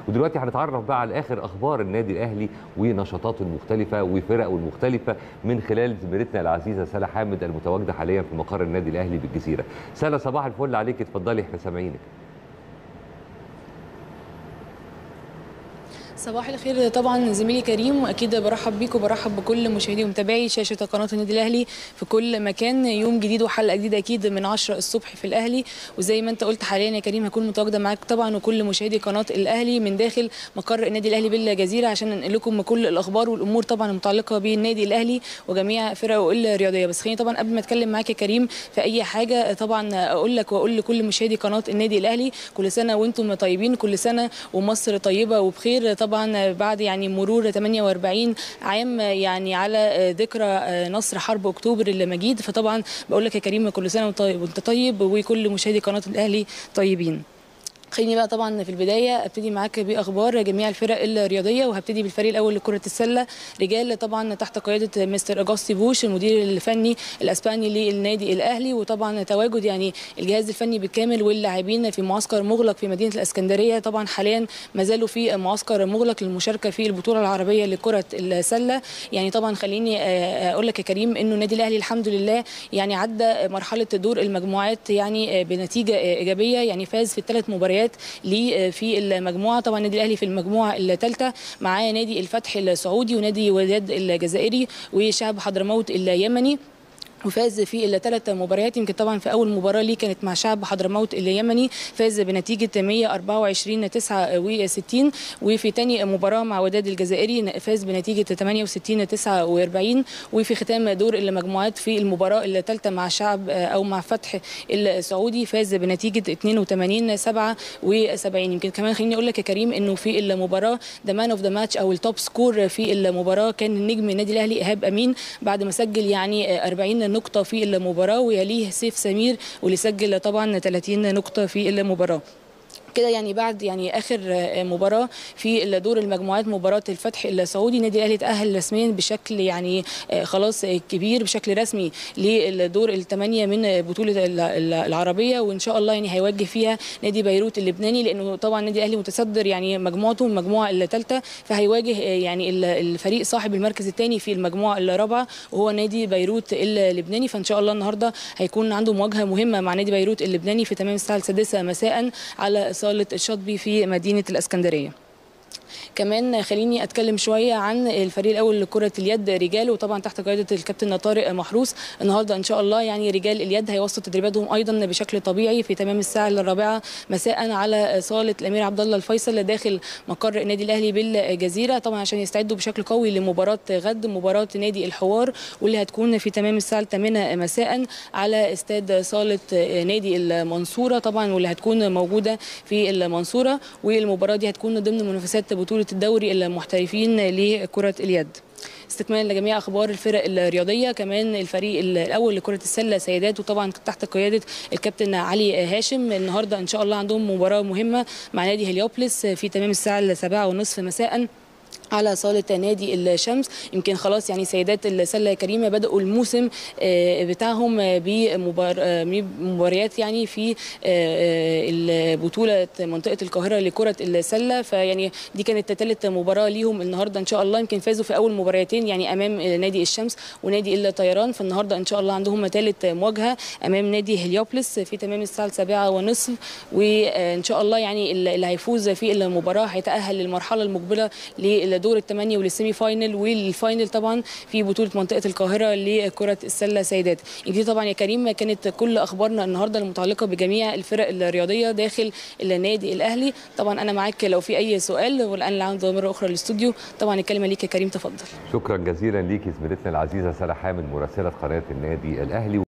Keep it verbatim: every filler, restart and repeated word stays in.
ودلوقتي هنتعرف بقى على اخر اخبار النادي الاهلي ونشاطاته المختلفه وفرقه المختلفه من خلال زميلتنا العزيزه سلا حامد المتواجده حاليا في مقر النادي الاهلي بالجزيره. سلا صباح الفل عليك، اتفضلي احنا سامعينك. صباح الخير طبعا زميلي كريم، واكيد برحب بيك وبرحب بكل مشاهدي ومتابعي شاشه قناه النادي الاهلي في كل مكان. يوم جديد وحلقه جديده اكيد من عشرة الصبح في الاهلي، وزي ما انت قلت حاليا يا كريم هكون متواجده معاك طبعا وكل مشاهدي قناه الاهلي من داخل مقر النادي الاهلي بالجزيره عشان ننقل لكم كل الاخبار والامور طبعا المتعلقه بالنادي الاهلي وجميع فرقه الرياضيه. بس خليني طبعا قبل ما اتكلم معاك يا كريم في اي حاجه طبعا اقول لك واقول لكل مشاهدي قناه النادي الاهلي كل سنه وانتم طيبين، كل سنه ومصر طيبه وبخير. طبعا بعد يعني مرور ثمانية وأربعين عام يعني على ذكرى نصر حرب اكتوبر المجيد، فطبعا بقول لك يا كريم كل سنه وانت طيب وكل مشاهدي قناه الاهلي طيبين. خليني بقى طبعا في البدايه ابتدي معاك باخبار جميع الفرق الرياضيه، وهبتدي بالفريق الاول لكره السله رجال طبعا تحت قياده مستر اجاستي بوش المدير الفني الاسباني للنادي الاهلي، وطبعا تواجد يعني الجهاز الفني بالكامل واللاعبين في معسكر مغلق في مدينه الاسكندريه. طبعا حاليا ما زالوا في معسكر مغلق للمشاركه في البطوله العربيه لكره السله. يعني طبعا خليني اقول لك يا كريم انه النادي الاهلي الحمد لله يعني عدى مرحله دور المجموعات يعني بنتيجه ايجابيه، يعني فاز في الثلاث مباريات ليه في المجموعه. طبعا النادي الاهلي في المجموعه الثالثه معاه نادي الفتح السعودي ونادي وداد الجزائري وشعب حضرموت اليمني، وفاز في الثلاث مباريات. يمكن طبعا في اول مباراه ليه كانت مع شعب حضرموت اليمني فاز بنتيجه مية وأربعة وعشرين تسعة وستين، وفي ثاني مباراه مع وداد الجزائري فاز بنتيجه ثمانية وستين تسعة وأربعين، وفي ختام دور المجموعات في المباراه الثالثه مع شعب او مع فتح السعودي فاز بنتيجه اثنين وثمانين سبعة وسبعين. يمكن كمان خليني اقول لك يا كريم انه في المباراه ذا مان اوف ذا ماتش او التوب سكور في المباراه كان نجم النادي الاهلي ايهاب امين بعد ما سجل يعني أربعين نقطة في المباراة، ويليه سيف سمير واللي سجل طبعا ثلاثين نقطة في المباراة. كده يعني بعد يعني اخر مباراه في دور المجموعات مباراه الفتح السعودي النادي الاهلي تاهل رسميا بشكل يعني خلاص كبير بشكل رسمي للدور الثمانيه من بطوله العربيه، وان شاء الله يعني هيواجه فيها نادي بيروت اللبناني، لانه طبعا النادي الاهلي متصدر يعني مجموعته المجموعه الثالثه، فهيواجه يعني الفريق صاحب المركز الثاني في المجموعه الرابعه وهو نادي بيروت اللبناني. فان شاء الله النهارده هيكون عنده مواجهه مهمه مع نادي بيروت اللبناني في تمام الساعه السادسه مساء على صالة الشاطبي في مدينة الإسكندرية. كمان خليني اتكلم شويه عن الفريق الاول لكره اليد رجال، وطبعا تحت قياده الكابتن طارق محروس. النهارده ان شاء الله يعني رجال اليد هيوصلوا تدريباتهم ايضا بشكل طبيعي في تمام الساعه الرابعه مساء على صاله الامير عبد الله الفيصل داخل مقر النادي الاهلي بالجزيره، طبعا عشان يستعدوا بشكل قوي لمباراه غد مباراه نادي الحوار واللي هتكون في تمام الساعه الثامنه مساء على استاد صاله نادي المنصوره طبعا، واللي هتكون موجوده في المنصوره، والمباراه دي هتكون ضمن منافسات بطوله الدوري المحترفين لكرة اليد. استكمالا لجميع اخبار الفرق الرياضيه، كمان الفريق الاول لكره السله سيدات وطبعا تحت قياده الكابتن علي هاشم النهارده ان شاء الله عندهم مباراه مهمه مع نادي هليوبلس في تمام الساعه السابعه ونصف مساء على صالة نادي الشمس. يمكن خلاص يعني سيدات السله يا كريمه بداوا الموسم بتاعهم بمباريات يعني في بطوله منطقه القاهره لكره السله، فيعني دي كانت ثالث مباراه ليهم النهارده ان شاء الله. يمكن فازوا في اول مباراتين يعني امام نادي الشمس ونادي الطيران، فالنهارده ان شاء الله عندهم ثالث مواجهه امام نادي هليوبلس في تمام الساعه السابعه ونصف، وان شاء الله يعني اللي هيفوز في المباراه هيتاهل للمرحله المقبله لدور الثمانيه وللسيمي فاينل والفاينل طبعا في بطوله منطقه القاهره لكره السله سيدات. دي طبعا يا كريم كانت كل اخبارنا النهارده المتعلقه بجميع الفرق الرياضيه داخل النادي الاهلي. طبعا انا معاك لو في اي سؤال، والان العوده مره اخرى للاستوديو طبعا الكلمه ليك يا كريم، تفضل. شكرا جزيلا ليكي زميلتنا العزيزه سلا حامد مراسله قناه النادي الاهلي.